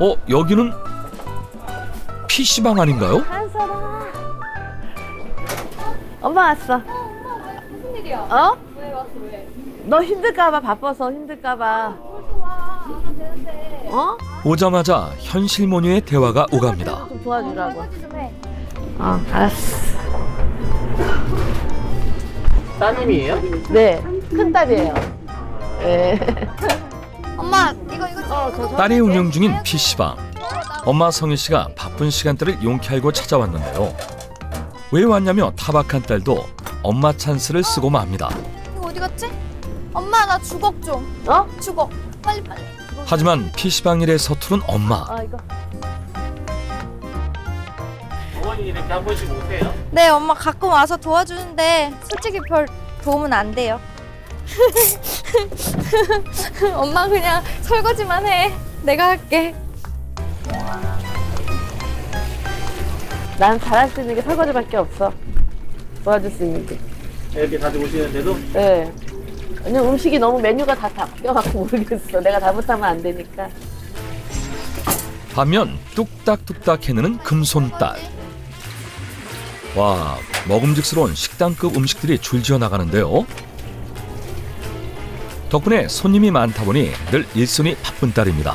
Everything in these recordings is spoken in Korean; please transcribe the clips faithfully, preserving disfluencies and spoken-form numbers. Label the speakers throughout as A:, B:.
A: 어, 여기는 피시방 아닌가요?
B: 한솔아. 엄마 왔어.
C: 무슨 일이야?
B: 어?
C: 왜 왔어, 왜?
B: 너 힘들까봐, 바빠서 힘들까봐.
C: 벌써 와. 안 되는데.
B: 어?
A: 오자마자 현실모녀의 대화가 오갑니다.
B: 좀 도와주라고.
C: 설거지 좀 해.
B: 어, 알았어.
D: 따님이에요?
B: 네, 큰딸이에요. 네.
C: 엄마, 이거, 이거.
B: 어, 저, 저.
A: 딸이 운영 중인 피시방. 엄마 성희 씨가 바쁜 시간대를 용케 알고 찾아왔는데요. 왜 왔냐며 타박한 딸도 엄마 찬스를 쓰고 맙니다.
C: 이거 어디 갔지? 엄마, 나 주걱 좀.
B: 어?
C: 주걱. 빨리, 빨리.
A: 하지만 피시방 일에 서투른 엄마.
B: 아, 이거.
D: 어머니 이렇게 한 번씩 오세요?
C: 네, 엄마 가끔 와서 도와주는데 솔직히 별 도움은 안 돼요. 엄마 그냥 설거지만 해. 내가 할게.
B: 난 잘할 수 있는 게 설거지밖에 없어. 도와줄 수 있는 게.
D: 이렇게 자주 오시는데도?
B: 네. 왜냐면 음식이 너무 메뉴가 다 바뀌어갖고 모르겠어. 내가 잘못하면 안 되니까.
A: 반면 뚝딱뚝딱 해내는 금손딸. 와, 먹음직스러운 식당급 음식들이 줄지어 나가는데요. 덕분에 손님이 많다 보니 늘 일손이 바쁜 딸입니다.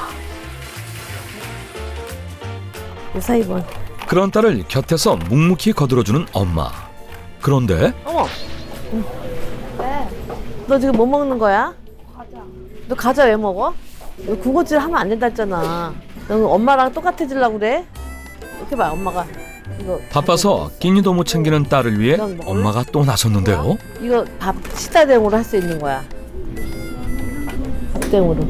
B: 유사이번.
A: 그런 딸을 곁에서 묵묵히 거들어주는 엄마. 그런데
B: 어머.
C: 네.
B: 너 지금 뭐 먹는 거야?
C: 과자.
B: 너 과자 왜 먹어? 너 군것질 하면 안 된다 했잖아. 너 엄마랑 똑같아지려고 그래? 이렇게 봐, 엄마가. 이거
A: 바빠서 끼니도 못 챙기는 딸을 위해 엄마가 또 나섰는데요.
B: 이거 밥 식사대용으로 할 수 있는 거야. 밥대용으로.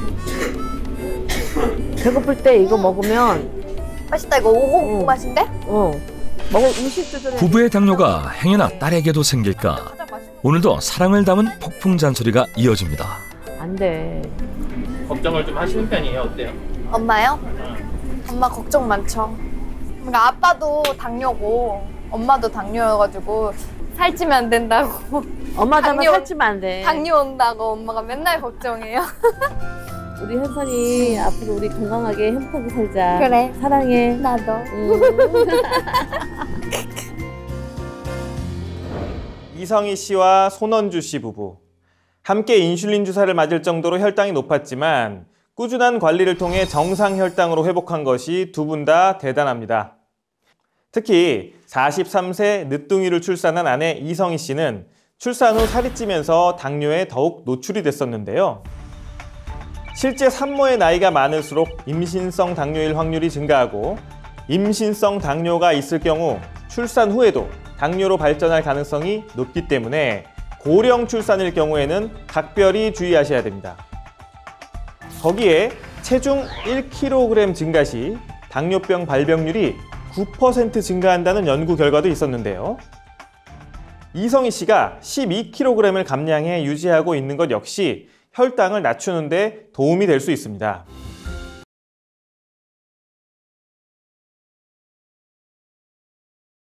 B: 배고플 때 이거 먹으면
C: 맛있다. 이거 오곡
B: 응.
C: 맛인데?
B: 어 먹을 음식도 전에
A: 부부의 당뇨가 행여나 딸에게도 생길까
C: 가장 맛있는
A: 오늘도 사랑을 담은 폭풍 잔소리가 이어집니다.
B: 안 돼.
D: 걱정을 좀 하시는 편이에요? 어때요?
C: 엄마요? 엄마 걱정 많죠. 그러니까 아빠도 당뇨고 엄마도 당뇨여가지고 살찌면 안 된다고
B: 엄마도
C: 당뇨-
B: 살찌면 안 돼.
C: 당뇨 온다고 엄마가 맨날 걱정해요.
B: 우리 현선이 앞으로 우리 건강하게 행복하게 살자.
C: 그래.
B: 사랑해.
C: 나도.
B: 응.
E: 이성희 씨와 손원주 씨 부부. 함께 인슐린 주사를 맞을 정도로 혈당이 높았지만 꾸준한 관리를 통해 정상 혈당으로 회복한 것이 두 분 다 대단합니다. 특히 사십삼 세 늦둥이를 출산한 아내 이성희 씨는 출산 후 살이 찌면서 당뇨에 더욱 노출이 됐었는데요. 실제 산모의 나이가 많을수록 임신성 당뇨일 확률이 증가하고 임신성 당뇨가 있을 경우 출산 후에도 당뇨로 발전할 가능성이 높기 때문에 고령 출산일 경우에는 각별히 주의하셔야 됩니다. 거기에 체중 일 킬로그램 증가 시 당뇨병 발병률이 구 퍼센트 증가한다는 연구 결과도 있었는데요. 이성희 씨가 십이 킬로그램을 감량해 유지하고 있는 것 역시 혈당을 낮추는 데 도움이 될 수 있습니다.